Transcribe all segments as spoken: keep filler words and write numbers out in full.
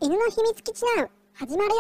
犬の秘密基地ナウ始まるよ。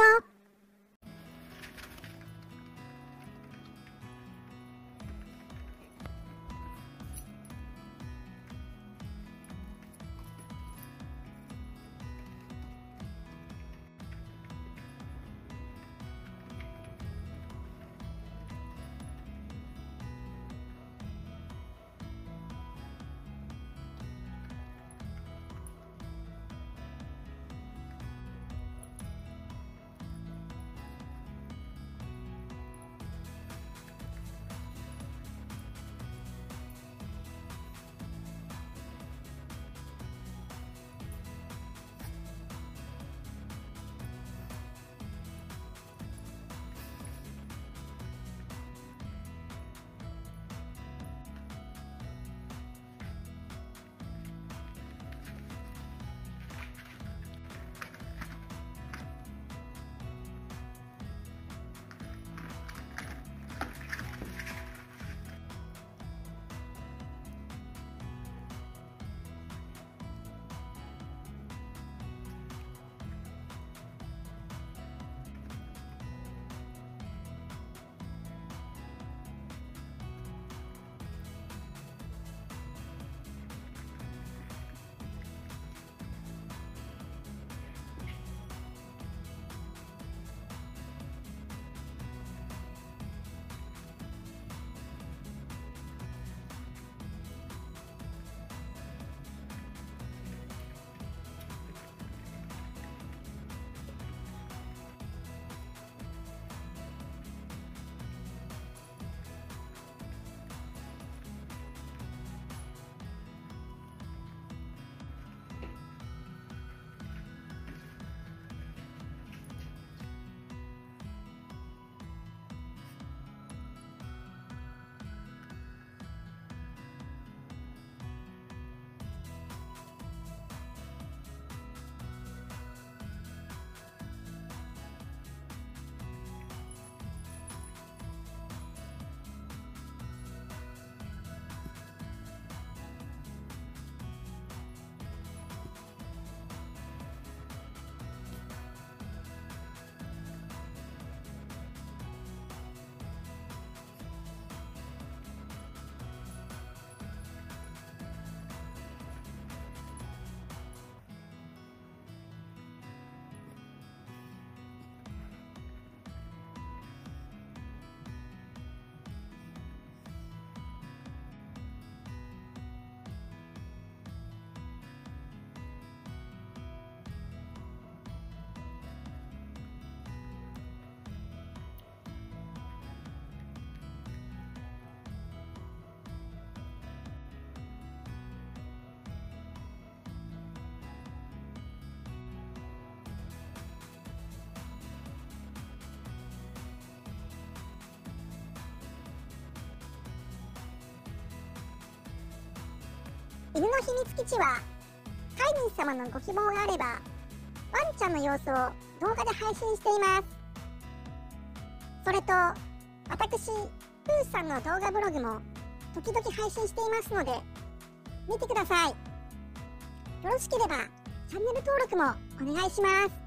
犬の秘密基地は飼い主様のご希望があればワンちゃんの様子を動画で配信しています。それと私プーさんの動画ブログも時々配信していますので見てください。よろしければチャンネル登録もお願いします。